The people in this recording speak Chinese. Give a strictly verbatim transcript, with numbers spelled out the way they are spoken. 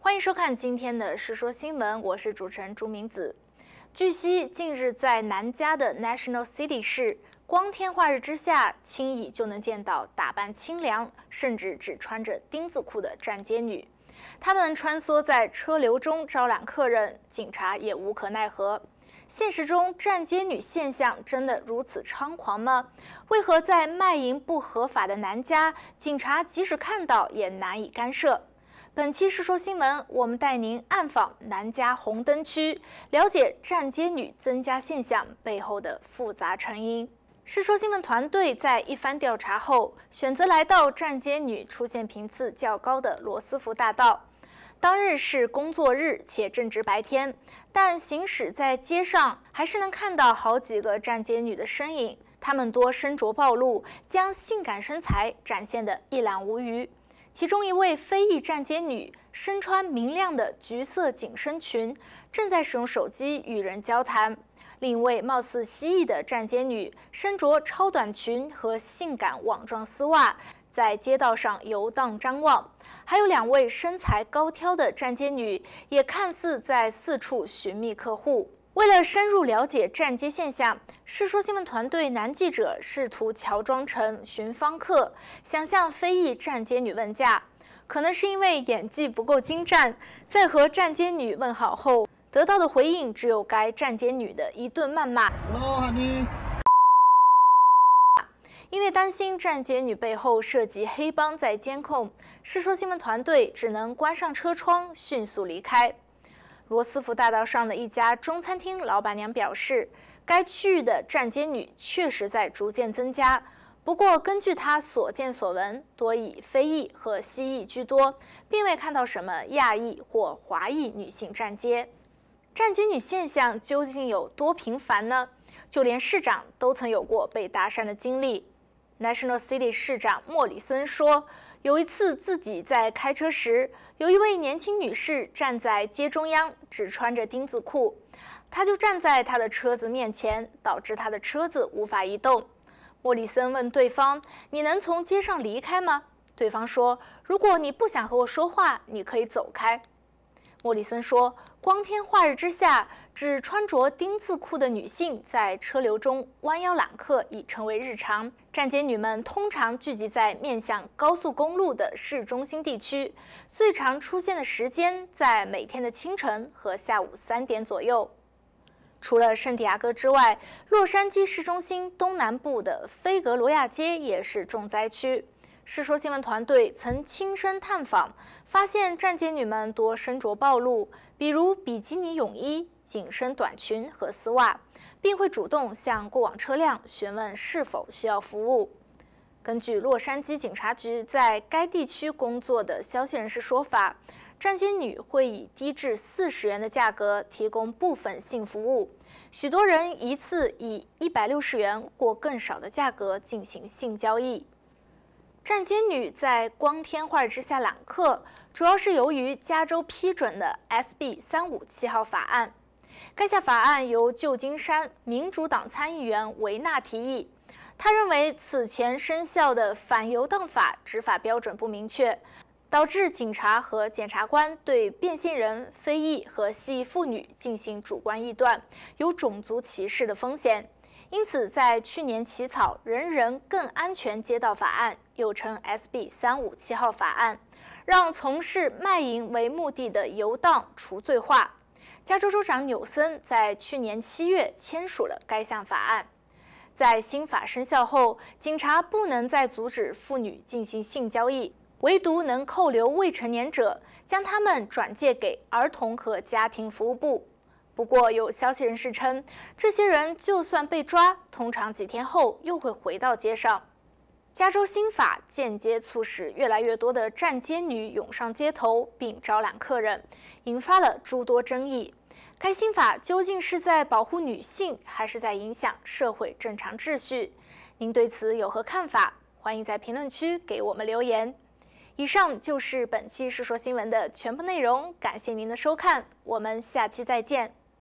欢迎收看今天的《世说新闻》，我是主持人朱明子。据悉，近日在南加的 National City 市，光天化日之下，轻易就能见到打扮清凉，甚至只穿着丁字裤的站街女。她们穿梭在车流中招揽客人，警察也无可奈何。现实中，站街女现象真的如此猖狂吗？为何在卖淫不合法的南加，警察即使看到也难以干涉？本期《世说新闻》，我们带您暗访南加红灯区，了解站街女增加现象背后的复杂成因。世说新闻团队在一番调查后，选择来到站街女出现频次较高的罗斯福大道。当日是工作日，且正值白天，但行驶在街上还是能看到好几个站街女的身影。她们多身着暴露，将性感身材展现得一览无余。其中一位非裔站街女身穿明亮的橘色紧身裙，正在使用手机与人交谈；另一位貌似蜥蜴的站街女身着超短裙和性感网状丝袜，在街道上游荡张望。还有两位身材高挑的站街女，也看似在四处寻觅客户。为了深入了解站街现象，世说新闻团队男记者试图乔装成寻芳客，想向非裔站街女问价。可能是因为演技不够精湛，在和站街女问好后，得到的回应只有该站街女的一顿谩骂。 Hello, honey. 因为担心站街女背后涉及黑帮在监控，世说新闻团队只能关上车窗，迅速离开。罗斯福大道上的一家中餐厅老板娘表示，该区域的站街女确实在逐渐增加。不过，根据她所见所闻，多以非裔和西裔居多，并未看到什么亚裔或华裔女性站街。站街女现象究竟有多频繁呢？就连市长都曾有过被搭讪的经历。National City 市长莫里森说，有一次自己在开车时，有一位年轻女士站在街中央，只穿着丁字裤，她就站在她的车子面前，导致她的车子无法移动。莫里森问对方：“你能从街上离开吗？”对方说：“如果你不想和我说话，你可以走开。”莫里森说，光天化日之下，只穿着丁字裤的女性在车流中弯腰揽客已成为日常。站街女们通常聚集在面向高速公路的市中心地区，最常出现的时间在每天的清晨和下午三点左右。除了圣地亚哥之外，洛杉矶市中心东南部的菲格罗亚街也是重灾区。世说新闻团队曾亲身探访，发现站街女们多身着暴露，比如比基尼泳衣、紧身短裙和丝袜，并会主动向过往车辆询问是否需要服务。根据洛杉矶警察局在该地区工作的消息人士说法，站街女会以低至四十元的价格提供部分性服务，许多人一次以一百六十元或更少的价格进行性交易。站街女在光天化日之下揽客，主要是由于加州批准的 S B 三五七号法案。该项法案由旧金山民主党参议员维纳提议，他认为此前生效的反游荡法执法标准不明确，导致警察和检察官对变性人、非裔和西裔妇女进行主观臆断，有种族歧视的风险。因此，在去年起草《人人更安全街道法案》，又称 S B 三五七号法案，让从事卖淫为目的的游荡除罪化。加州州长纽森在去年七月签署了该项法案。在新法生效后，警察不能再阻止妇女进行性交易，唯独能扣留未成年者，将他们转介给儿童和家庭服务部。不过，有消息人士称，这些人就算被抓，通常几天后又会回到街上。加州新法间接促使越来越多的站街女涌上街头，并招揽客人，引发了诸多争议。该新法究竟是在保护女性，还是在影响社会正常秩序？您对此有何看法？欢迎在评论区给我们留言。以上就是本期世说新闻的全部内容，感谢您的收看，我们下期再见。